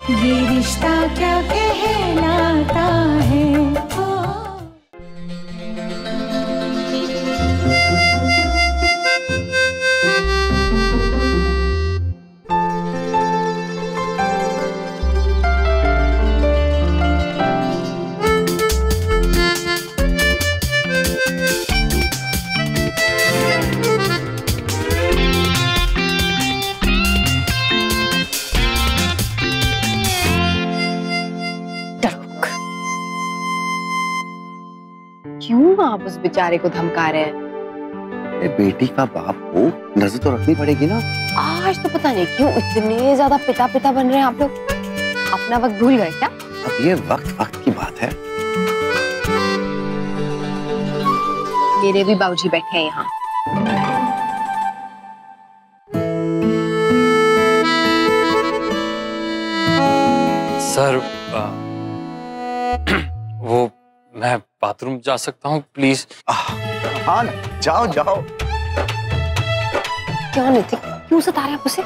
ये रिश्ता क्या कहलाता है। क्यों आप उस बेचारे को धमका रहे हैं? बेटी का बाप हो, नजर तो रखनी पड़ेगी ना। आज तो पता नहीं क्यों इतने ज्यादा पिता पिता बन रहे हैं आप लोग। अपना वक्त भूल गए क्या? अब ये वक्त की बात है। मेरे भी बाबूजी बैठे हैं यहाँ। सर वो मैं बाथरूम जा सकता हूँ प्लीज? हाँ जाओ जाओ। क्यों नितिन, क्यों सता रहे आप उसे?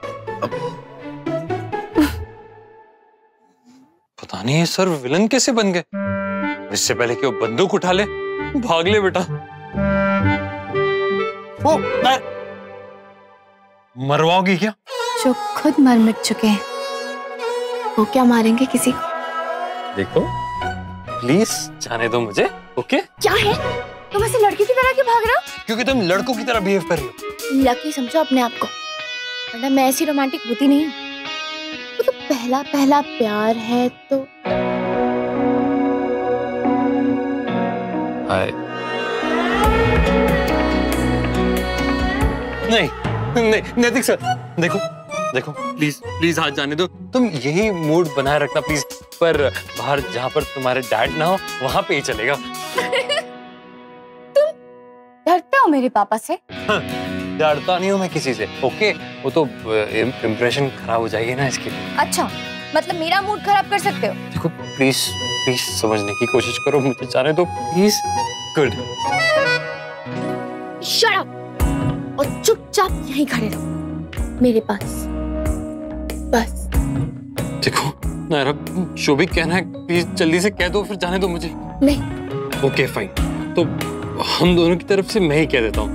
पता नहीं है सर विलन कैसे बन गए। इससे पहले कि वो बंदूक उठा ले भाग ले बेटा। वो मरवाओगी क्या? जो खुद मर मिट चुके हैं वो क्या मारेंगे किसी को? देखो प्लीज जाने दो मुझे। ओके क्या है तुम ऐसे लड़की की तरह क्यों भाग रहे हो? क्योंकि तुम लड़कों की तरह बिहेव कर रही हो। लकी समझो अपने आप को, वरना मैं ऐसी रोमांटिक होती नहीं। वो तो पहला पहला प्यार है तो। हाय नहीं नहीं नैतिक सर, देखो देखो प्लीज प्लीज हाथ जाने दो। तुम यही मूड बनाए रखना प्लीज। पर बाहर जहाँ पर तुम्हारे डैड ना हो वहां पे ही चलेगा। तुम डरते हो मेरे पापा से? हाँ, डरता नहीं हूँ मैं किसी से। ओके वो तो इम्प्रेशन खराब हो जाएगी ना इसके लिए। अच्छा मतलब मेरा मूड खराब कर सकते हो? देखो प्लीज प्लीज समझने की कोशिश करो, मुझे जाने दो प्लीज। गुड। शट अप और चुपचाप यहीं खड़े रहो मेरे पास बस। देखो नायरा जो भी कहना है प्लीज जल्दी से कह दो, फिर जाने दो मुझे। नहीं। ओके फाइन, तो हम दोनों की तरफ से मैं ही कह देता हूँ।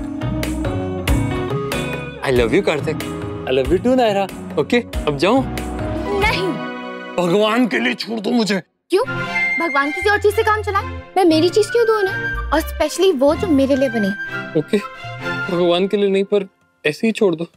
I love you Kartik. I love you too Naira. Okay अब जाओ। नहीं। भगवान के लिए छोड़ दो मुझे। क्यों? भगवान किसी और चीज से काम चलाए? मैं मेरी चीज क्यों दूं ना? और स्पेशली वो जो मेरे लिए बनी। ओके भगवान के लिए नहीं पर ऐसे ही छोड़ दो।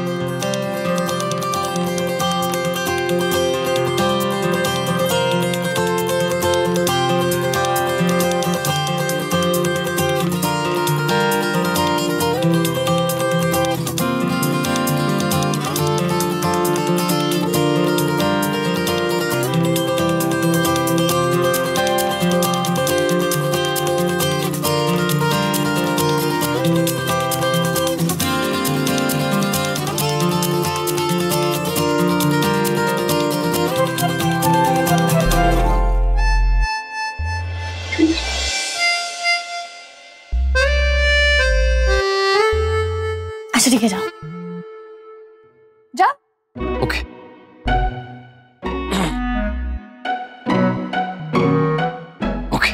अच्छा ठीक है जाओ जाओ। ओके ओके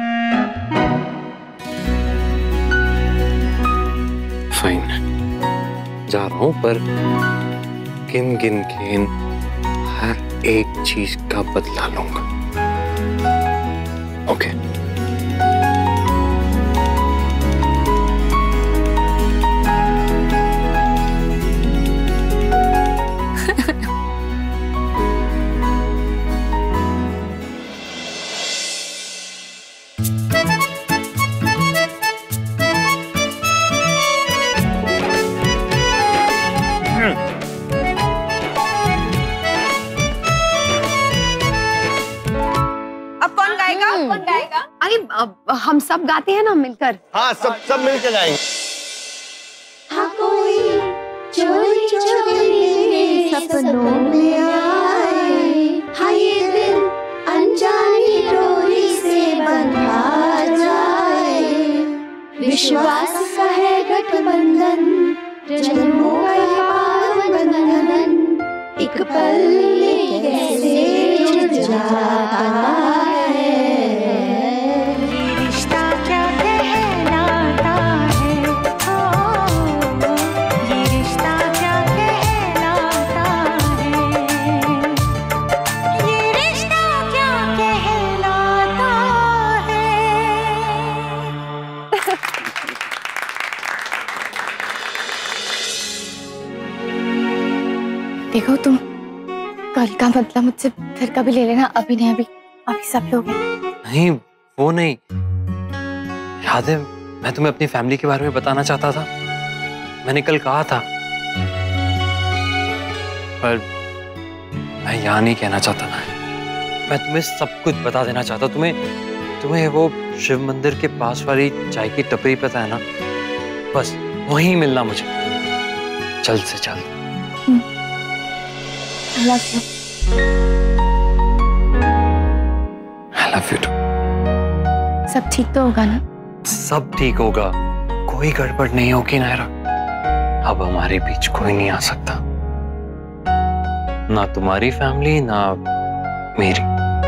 फाइन जा रहा हूं, पर गिन गिन के हर एक चीज का बदला लूंगा। ओके अरे हम सब गाते हैं ना मिलकर। हाँ सब मिलकर गाएंगे। हाँ कोई चोरी चोरी सपनों में आए, हाँ ये दिल अनजानी डोरी से बंधा जाए। विश्वास का है गठबंधन, जन्मों का ये पावन बंधन, एक पल ले कैसे देखो तुम कल का बदला मुझसे फिर कभी ले लेना, अभी नहीं, अभी सब लोग हैं। नहीं वो नहीं, याद है मैं तुम्हें अपनी फैमिली के बारे में बताना चाहता था, मैंने कल कहा था, पर मैं यहाँ नहीं कहना चाहता। मैं तुम्हें सब कुछ बता देना चाहता। तुम्हें वो शिव मंदिर के पास वाली चाय की टपरी पता है ना, बस वहीं मिलना मुझे जल्द से जल्द। I love you. I love you too. सब ठीक तो होगा ना? सब ठीक होगा, कोई गड़बड़ नहीं होगी नायरा। अब हमारे बीच कोई नहीं आ सकता, ना तुम्हारी फैमिली ना मेरी।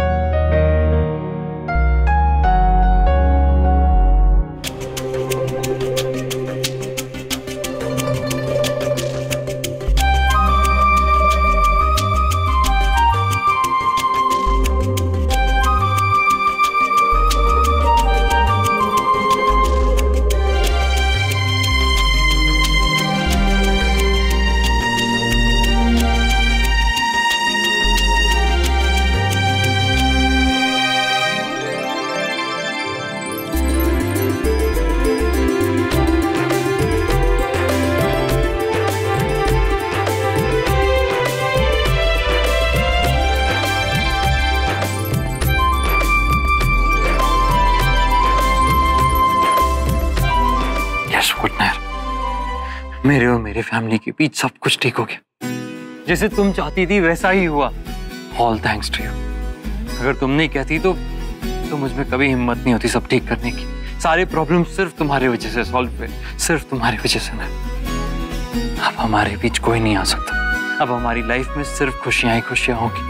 मेरे और मेरे फैमिली के बीच सब कुछ ठीक हो गया, जैसे तुम चाहती थी वैसा ही हुआ। All thanks to you. अगर तुम नहीं कहती तो मुझ में कभी हिम्मत नहीं होती सब ठीक करने की। सारे प्रॉब्लम सिर्फ तुम्हारी वजह से सॉल्व हुए, सिर्फ तुम्हारी वजह से ना। अब हमारे बीच कोई नहीं आ सकता, अब हमारी लाइफ में सिर्फ खुशियां ही खुशियां होगी।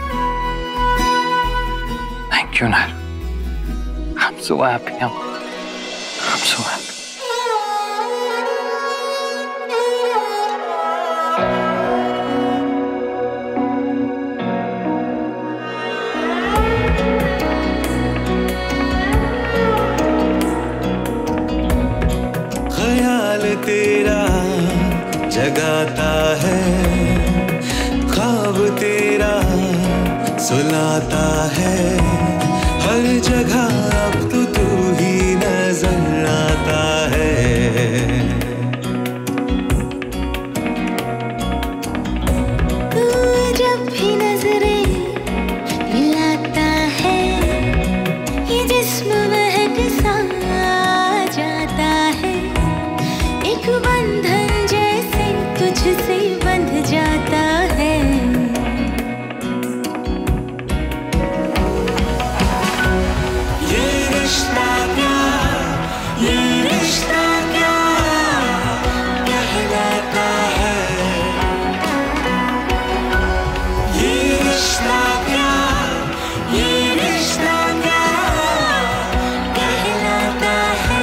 Thank you Nair, I am so happy now, I am so happy. तेरा जगाता है, ख्वाब तेरा सुलाता है, हर जगह अब तो तू ही नजर आता है। तू जब भी नजरें मिलाता है, ये जिस्म महक सा जाता है, एक बंधन जैसे तुझसे बंध जाता है। ये रिश्ता क्या, ये रिश्ता क्या कहलाता है, ये रिश्ता क्या, ये रिश्ता क्या कहलाता है।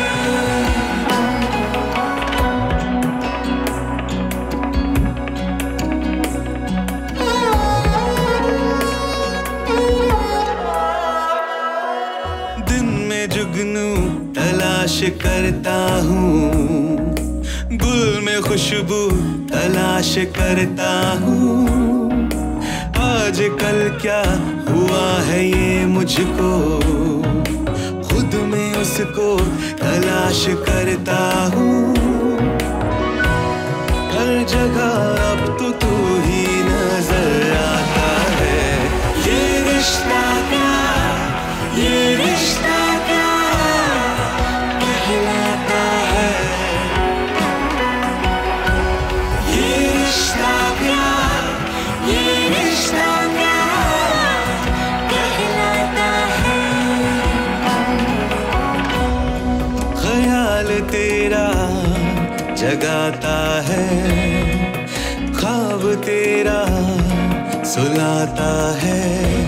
जुगनू तलाश करता हूँ, गुल में खुशबू तलाश करता हूँ, आजकल क्या हुआ है ये मुझको, खुद में उसको तलाश करता हूँ, हर जगह अब तो तू ही नजर आता है। ये रिश्ता क्या, ये रिश्ता क्या कहलाता है, ये रिश्ता क्या, ये रिश्ता क्या कहलाता है। ख्याल तेरा जगाता है, ख्वाब तेरा सुलाता है,